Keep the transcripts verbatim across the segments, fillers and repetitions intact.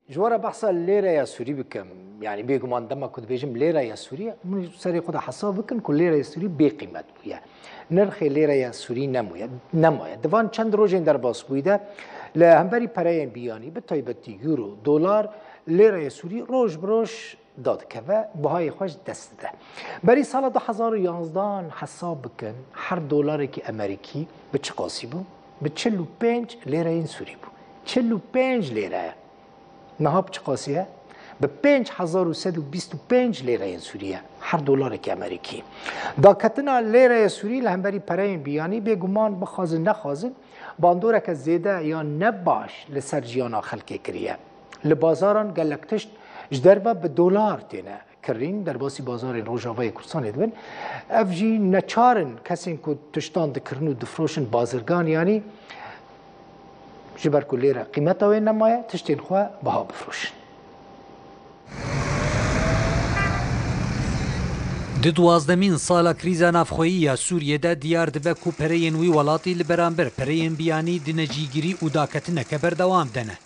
جوارا بحثا ليرة يا سوري بكم يعني بيجمان دما كنت بيجم ليرة يا سوري من سري خدا حساب بكن كل ليرة يا سوري بقيمت ويا نرخ ليرة يا سوري نمويا نمويا دوان چند روزين در باس بوده لهمبري پرين بياني بتايبتي يورو دولار ليرة يا سوري روز بروش داد كذا بهاي خوش دست ده بري سال دو هزار و یازده حساب بكن هر دولار كي امريكي بچ قاسي بو ب چهل و پنج ليرة ين سوري بو چهل و پنج ليرة نهاب چه قاسیه؟ به پنج هزار و صد و بیست و پنج لیره سوریه هر دلار که امریکی. دا کتنا لیره سوری لهمبری پرین بیانی بگمان بخوازن نخوازن باندوره که زیده یا نباش لسر جیانا خلقه کریه. لبازاران گلکتشت جدربه به دلار تینه کرین در باسی بازار روژاوای کردستان ادوین افجی نچارن کسی که تشتان دکرنو دفروشن بازرگان یعنی جبر كل قيمتها وين نمايا تشتين خوا بها بفروش د دوازدەمین ساڵە کریزا نافخۆییە سووریەدا دیار دەبە و پەرەیەن وی وڵاتی لە بەرامبەر پەرەیەن بیانی دنەجیگیری و داکەتنەکە بەردەوام دەنە.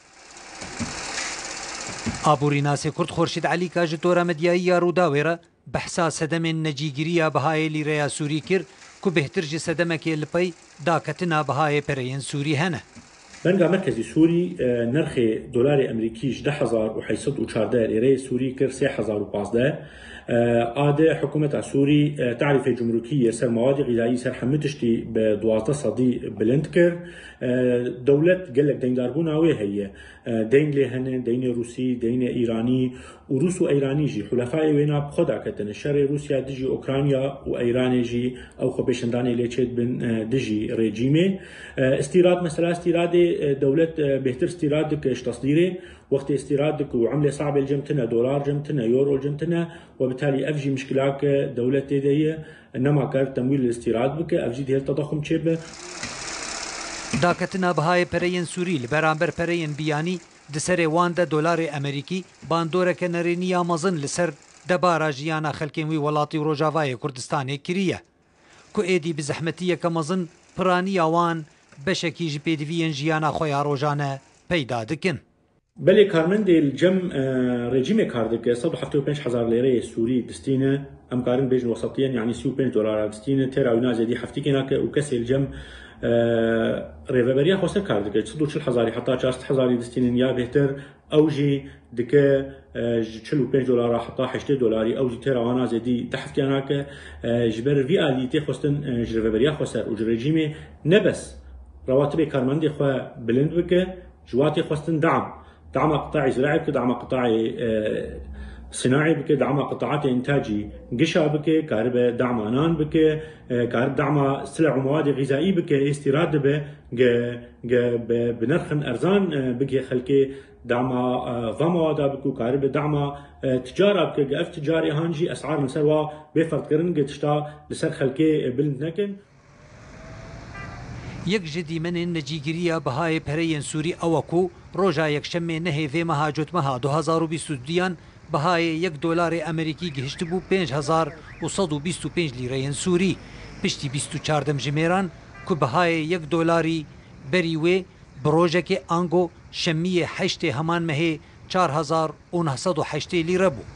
ئابووری کورد خورشید علی کاژ تۆرەمەدیایی یا ڕووداوێرە بەحسا سەدەمێن نەجیگیریە بەهایە لیرەیە سووری کرد کو بهترجی سەدەمەکێ لپەی داکەتنا بەهایە پەرەیەن سووری هەنە. بنگا مرکزی سوری نرخ دلار امریکیش ده هزار و حیصد و چارده لیره سوری کر سه هزار و پانزده آده حکومت سوری تعرف جمرکیه سر مواد غذایی سر حمتشتی به دوازده صدی بلند کر دولت قلق دین داربون آوه هیه دین لهنه دین روسی دین ایرانی و روس و ایرانی جی حلفای وینا بخدا کتن شر روسیا دجی اوکراینیا و ایرانی جی او خبشندانی لیچید بن دجی رژیمه استیراد مثلا استیراد دولت بهتر استيرادك ايش تصديره وقت استيرادك وعمله صعبه الجمتنا دولار جمتنا يورو جمتنا وبالتالي افجي مشكلاك دولة دي انما كان تمويل الاستيراد بك افجي دي التضخم تشبه داكتنا بهاي پرين سوري لبرامبر پرين بياني دسر واندا دولار امريكي باندوره كنرينيا مزن لسر دبارا جيانا خلكين وي ولاتي روجاواي كردستان كريه كو ايدي بزحمتيه كمزن براني اوان بشكي جبيدفين جيانا خويا روجانا پیدا دکن. بله کارمند الجم رژیم کاردک صد و هفتاد و پنج هزار لیره سوری دستینه ام کارن بیجن وسطیان يعني سی و پنج دلار دستینه ترا و نازدی هفتی کناک و کسی الجم ریوبریا خسر کاردک صد و چهل هزاری حتی چهارصد هزاری دستینه یا بهتر اوجی دکه چهل و پنج دلار حتی هشتاد دلاری اوجی ترا و نازدی تحت کناک جبر وی آلیتی خستن ریوبریا خسر و رژیم نبس رواتب كارمندي خوا بلند بك جواتي خواستن دعم دعم قطاعي زراعي بك دعم قطاعي صناعي بك دعم قطاعات انتاجي قشا بك كهرباء دعم انان بك كهرباء دعم سلع ومواد غذائي بك استيراد به بنرخ ارزان بك خلكي دعم فمواد بك كهرباء دعم تجاره بك اف تجاري هانجي اسعار مسوا بفرض كرن تشتا لسر خلكي بلند نكن یک جدی من نجیگیری بهای پرین سوری اوکو روزا یک شمه نهیفه مهاجوت مها دو هزار و بیست و دویان بهای یک دلار امریکی گهشت بو پنج هزار و صد و بیست و پنج لیره سوری پشتی بیست و چاردم جمیران که بهای یک دلاری بریوه بروژه که آنگو شمیه هشت همان مه چار هزار و نهصد و هشت لیره بو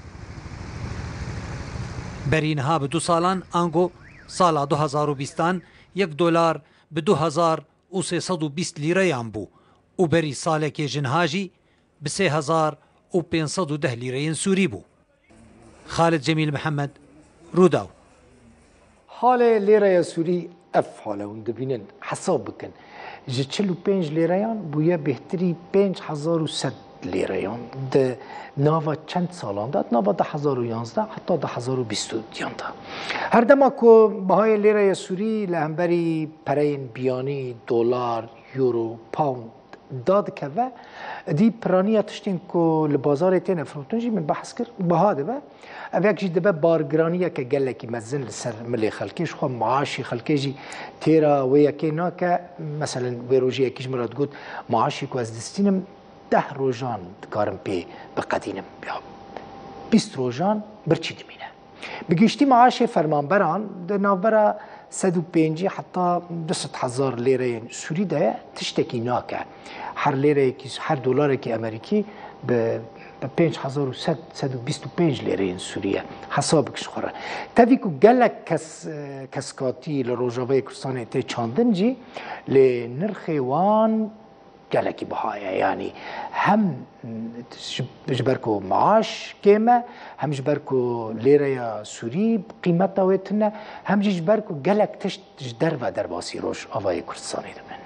برینها به دو سالان آنگو سال دو هزار و بیستان یک دلار به دو هزار و سیصد و بیست لیره یان بو و بری ساله که جنهاجی به سه هزار و پینصد و ده لیره سوری بو. خالد جمیل محمد روداو. حال لیره سوری اف حاله و دبینن حساب بکن جه چهل و پنج لیره یان بویا بهتری پنج هزار و صد لیره یان ده ناوا چند سالان داد ناوا ده هزار و یانزده حتی ده هزار و بیست و دیان دا هر دما که بهای لیره سوری لهمبری پرین بیانی دلار یورو پاوند داد که و دی پرانی تشتین که لبازار تین فروتونجی من بحث کرد بها ده با او یک جی ده با بارگرانیه که گلکی مزن لسر ملی خلکیش خواه معاشی خلکیجی تیرا و یکی نا که مثلا ویروژی یکیش مراد گود معاشی که از دستینم ده روزان دکارم پی بقدینم بیا بیست روزان برچی دمینه بگیشتی معاش فرمانبران در نوبرا صد و پنجی حتی دوست هزار لیره سوری ده تشتکی ناکه هر لیره هر دلار که امریکی به پنج هزار و صد صد و بیست و پنج لیره سوریه حساب کش خوره تاوی کو گلک کس کسکاتی لروجاوی کردستان تی چاندن جی ل نرخ وان گلکی بهایه یعنی هم جبرکو معاش کمه هم جبرکو لیره سوری قیمت داوتنه هم جبرکو گلک تشت در و در باسی روش آوای کردستانی دمن